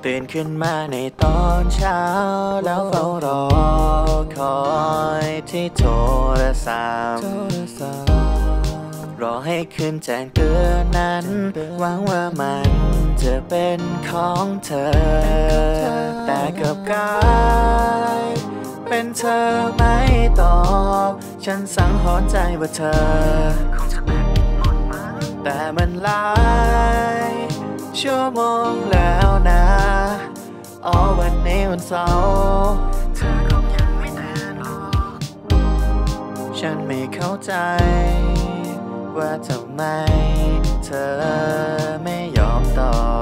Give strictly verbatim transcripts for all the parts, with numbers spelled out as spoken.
ตื่นขึ้นมาในตอนเช้าแล้วเฝ้ารอคอยที่โทรศัพท์รอให้ขึ้นแจ้งเตือนนั้นหวังว่ามันจะเป็นของเธอแต่กับกายเป็นเธอไม่ตอบฉันสังหรณ์ใจว่าเธอคงจะแบตหมดมั้งแต่มันหลายชั่วโมงแล้วนะอ๋อวันนี้วันเสาร์เธอคงยังไม่ตื่นหรอกฉันไม่เข้าใจว่าทำไมเธอไม่ยอมตอบ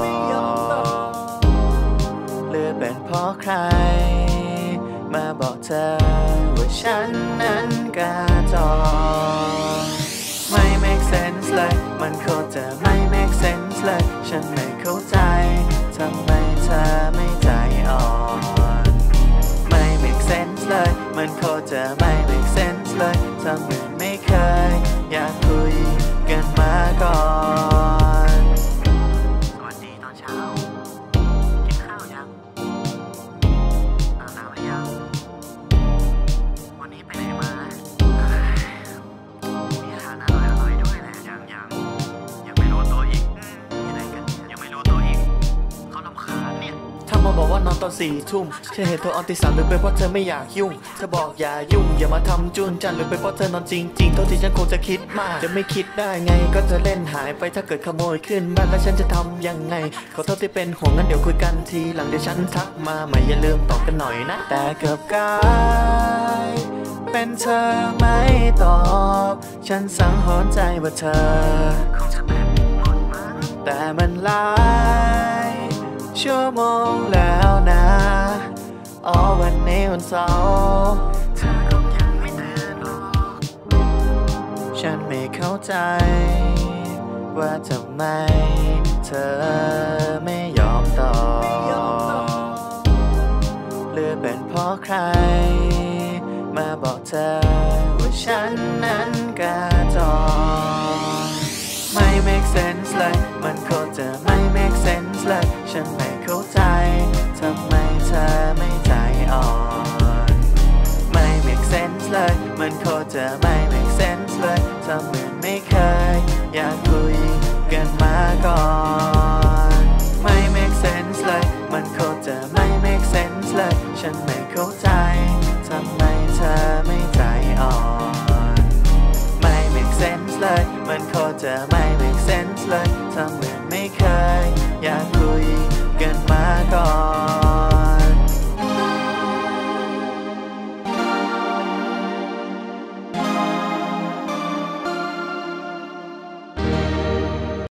หรือเป็นเพราะใครมาบอกเธอว่าฉันนั้นกระจอกไม่ make sense เลยมันโคตรจะไม่ make sense เลยฉันไม่เข้าใจทำไมเธอไม่ใจอ่อนไม่ make sense เลยมันโคตรจะไม่ make sense เลยทำเหมือนไม่เคยอยากคุยกันมาก่อนสวัสดีตอนเช้ากินข้าวยังอาบน้ำหรือยังวันนี้ไปไหนมามีอาหารอร่อยอร่อยด้วยแหละยังยังยังไม่รู้ตัวอีกที่ไหนกันยังไม่รู้ตัวอีกเขารำคาญเนี่ยถ้ามาบอกว่านอนตอนสี่ทุ่มฉันเห็นเธอออนตีสามหรือเป็นเพราะเธอไม่อยากยุ่งเธอบอกอย่ายุ่งอย่ามาทำจุนจันหรือเป็นเพราะเธอนอนจริงๆโทษที่ฉันคงจะคิดมากจะไม่คิดได้ไงก็จะเล่นหายไปถ้าเกิดขโมยขึ้นบ้านแล้วฉันจะทำยังไงขอโทษที่เป็นห่วงงั้นเดี๋ยวคุยกันทีหลังเดี๋ยวฉันทักมาใหม่อย่าลืมตอบกันหน่อยนะแต่เกือบกายเป็นเธอไม่ตอบฉันสังหรณ์ใจว่าเธอคงจะเป็นหมดมั้งแต่มันหลายชั่วโมงแล้วนะอ๋อวันนี้วันเสาร์เธอคงยังไม่ตื่นหรอกฉันไม่เข้าใจว่าทำไมเธอไม่ยอมตอบหรือเป็นเพราะใครมาบอกเธอว่าฉันนั้นกระจอกไม่ make sense เลยมันโคตรจะไม่ make sense เลยฉันไม่เข้าใจทำไมเธอไม่ใจอ่อนไม่ make sense เลยมันโคตรจะไม่ make sense เลยทำเหมือนไม่เคยอยากคุยกันมาก่อนไม่ make sense เลยมันโคตรจะไม่ make sense เลยฉันไม่เข้าใจทำไมเธอไม่ใจอ่อนไม่ make sense เลยมันโคตรจะไม่ make sense เลยทำเหมือนไม่เคยอยากคุยกันมาก่อน